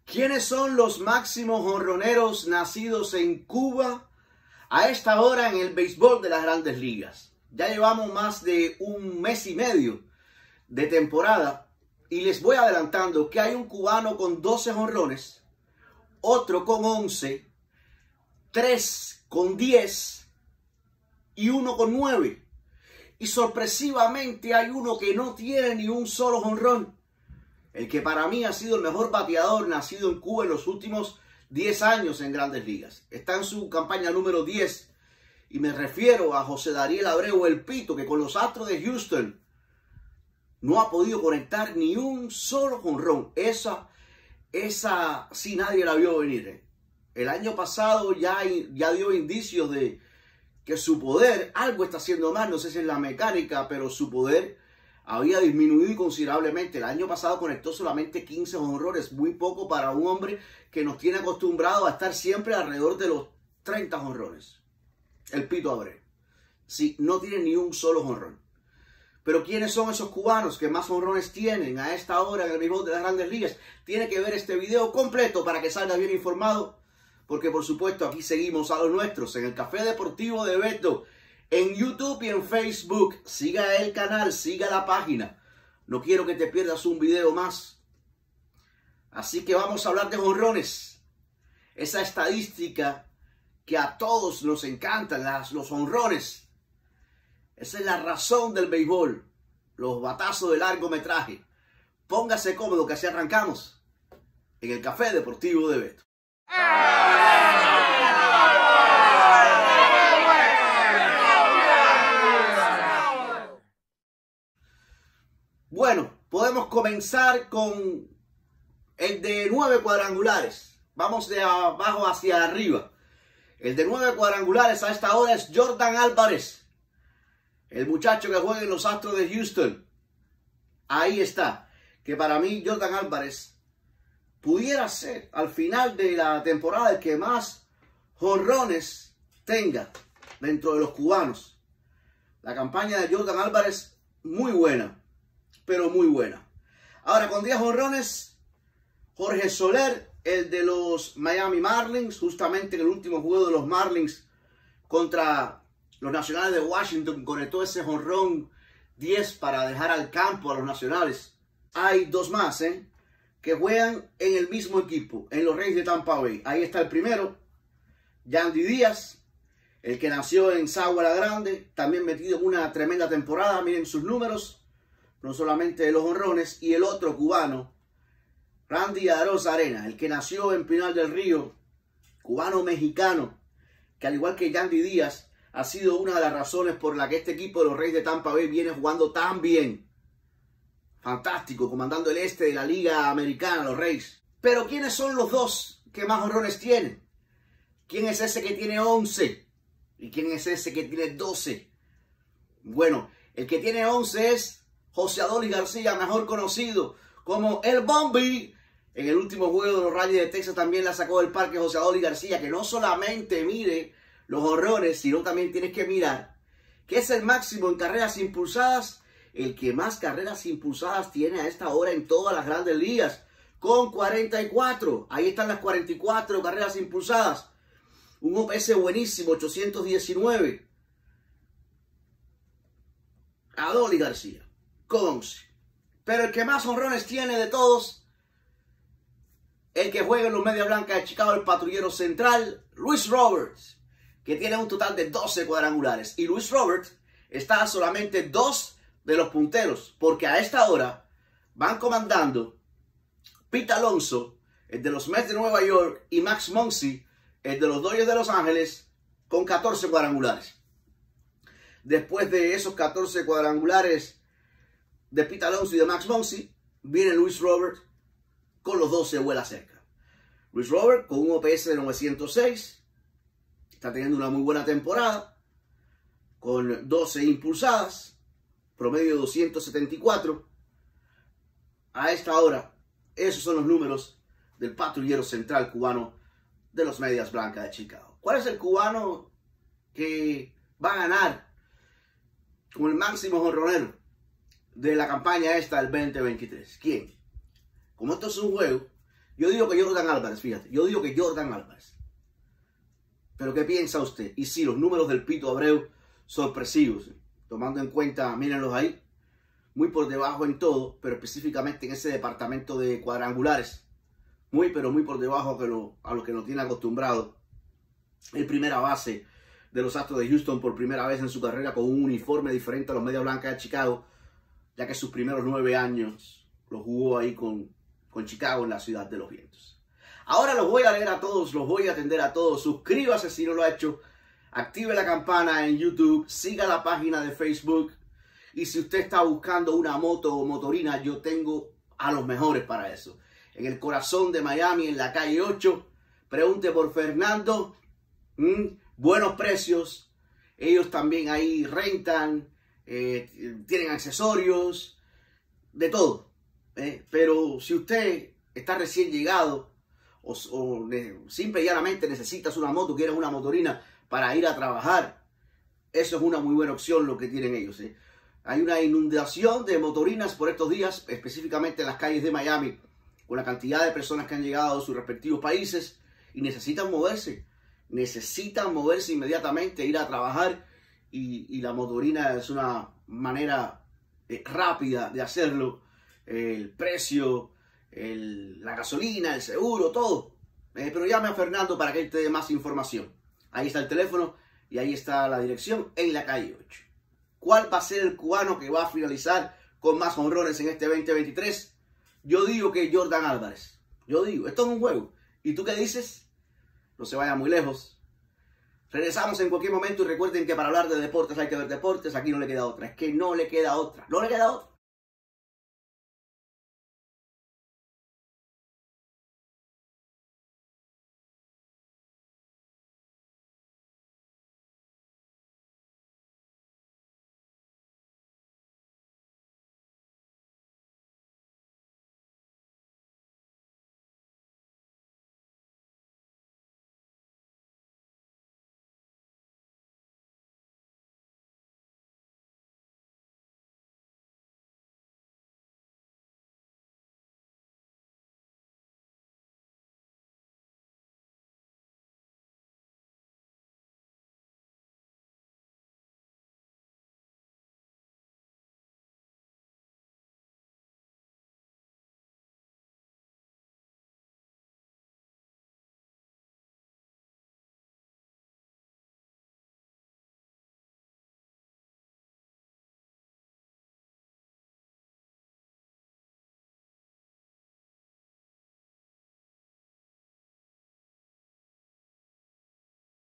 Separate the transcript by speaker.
Speaker 1: ¿Quiénes son los máximos jonroneros nacidos en Cuba a esta hora en el béisbol de las Grandes Ligas? Ya llevamos más de un mes y medio de temporada y les voy adelantando que hay un cubano con 12 jonrones, otro con 11, 3 con 10 y uno con 9. Y sorpresivamente hay uno que no tiene ni un solo jonrón. El que para mí ha sido el mejor bateador nacido en Cuba en los últimos 10 años en Grandes Ligas. Está en su campaña número 10 y me refiero a José Dariel Abreu, el Pito, que con los Astros de Houston no ha podido conectar ni un solo jonrón. Esa sí nadie la vio venir. El año pasado ya dio indicios de que su poder, algo está haciendo mal, no sé si es la mecánica, pero su poder había disminuido considerablemente. El año pasado conectó solamente 15 jonrones, muy poco para un hombre que nos tiene acostumbrado a estar siempre alrededor de los 30 jonrones. El Pito Abreu. Sí, no tiene ni un solo jonrón. Pero ¿quiénes son esos cubanos que más jonrones tienen a esta hora en el béisbol de las Grandes Ligas? Tiene que ver este video completo para que salga bien informado, porque por supuesto aquí seguimos a los nuestros en el Café Deportivo de Beto, en YouTube y en Facebook. Siga el canal, siga la página. No quiero que te pierdas un video más. Así que vamos a hablar de jonrones. Esa estadística que a todos nos encantan, los jonrones. Esa es la razón del béisbol. Los batazos de largometraje. Póngase cómodo que así arrancamos en el Café Deportivo de Beto. Bueno, podemos comenzar con el de 9 cuadrangulares. Vamos de abajo hacia arriba. El de 9 cuadrangulares a esta hora es Yordan Álvarez, el muchacho que juega en los Astros de Houston. Ahí está. Que para mí Yordan Álvarez pudiera ser al final de la temporada el que más jonrones tenga dentro de los cubanos. La campaña de Yordan Álvarez muy buena, pero muy buena. Ahora con 10 jonrones, Jorge Soler, el de los Miami Marlins, justamente en el último juego de los Marlins contra los Nacionales de Washington, conectó ese jonrón 10 para dejar al campo a los Nacionales. Hay dos más, que juegan en el mismo equipo, en los Reyes de Tampa Bay. Ahí está el primero, Yandy Díaz, el que nació en Sagua la Grande, también metido en una tremenda temporada. Miren sus números, no solamente de los jonrones. Y el otro cubano, Randy Arozarena, el que nació en Pinar del Río, cubano-mexicano, que al igual que Yandy Díaz, ha sido una de las razones por la que este equipo de los Reyes de Tampa Bay viene jugando tan bien. Fantástico, comandando el este de la Liga Americana, los Reyes. Pero ¿quiénes son los dos que más jonrones tienen? ¿Quién es ese que tiene 11? ¿Y quién es ese que tiene 12? Bueno, el que tiene 11 es José Adolis García, mejor conocido como el Bombi. En el último juego de los Rayos de Texas también la sacó del parque José Adolis García, que no solamente mire los jonrones, sino también tienes que mirar que es el máximo en carreras impulsadas, el que más carreras impulsadas tiene a esta hora en todas las Grandes Ligas, con 44. Ahí están las 44 carreras impulsadas. Un OPS buenísimo, 819. Adolis García, con 11. Pero el que más jonrones tiene de todos, el que juega en los Medias Blancas de Chicago, el patrullero central, Luis Roberts, que tiene un total de 12 cuadrangulares. Y Luis Roberts está a solamente 2 de los punteros, porque a esta hora van comandando Pete Alonso, el de los Mets de Nueva York, y Max Muncy, el de los Dodgers de Los Ángeles, con 14 cuadrangulares. Después de esos 14 cuadrangulares de Pete Alonso y de Max Muncy, viene Luis Roberts con los 12 vuela cerca. Luis Roberts con un OPS de 906, está teniendo una muy buena temporada, con 12 impulsadas, promedio de 274. A esta hora, esos son los números del patrullero central cubano de los Medias Blancas de Chicago. ¿Cuál es el cubano que va a ganar como el máximo jonronero de la campaña esta del 2023? ¿Quién? Como esto es un juego, Yo digo que Jordan Álvarez, fíjate. Yo digo que Jordan Álvarez. Pero ¿qué piensa usted? Y sí, los números del Pito Abreu, sorpresivos. Tomando en cuenta, mírenlos ahí. Muy por debajo en todo, pero específicamente en ese departamento de cuadrangulares. Muy, pero muy por debajo a lo que nos tiene acostumbrado. El primera base de los Astros de Houston por primera vez en su carrera con un uniforme diferente a los Medias Blancas de Chicago, ya que sus primeros 9 años los jugó ahí con Chicago en la ciudad de los vientos. Ahora los voy a leer a todos, los voy a atender a todos. Suscríbase si no lo ha hecho, active la campana en YouTube, siga la página de Facebook. Y si usted está buscando una moto o motorina, yo tengo a los mejores para eso. En el corazón de Miami, en la calle 8, pregunte por Fernando. Buenos precios. Ellos también ahí rentan, tienen accesorios, de todo. Pero si usted está recién llegado o simple y llanamente necesitas una moto, quieres una motorina para ir a trabajar, eso es una muy buena opción lo que tienen ellos. Hay una inundación de motorinas por estos días, específicamente en las calles de Miami, con la cantidad de personas que han llegado a sus respectivos países y necesitan moverse inmediatamente, ir a trabajar, y la motorina es una manera rápida de hacerlo. El precio, la gasolina, el seguro, todo. Pero llame a Fernando para que él te dé más información. Ahí está el teléfono y ahí está la dirección en la calle 8. ¿Cuál va a ser el cubano que va a finalizar con más jonrones en este 2023? Yo digo que Jordan Álvarez. Yo digo, esto es un juego. ¿Y tú qué dices? No se vaya muy lejos. Regresamos en cualquier momento y recuerden que para hablar de deportes hay que ver deportes. Aquí no le queda otra. Es que no le queda otra. No le queda otra.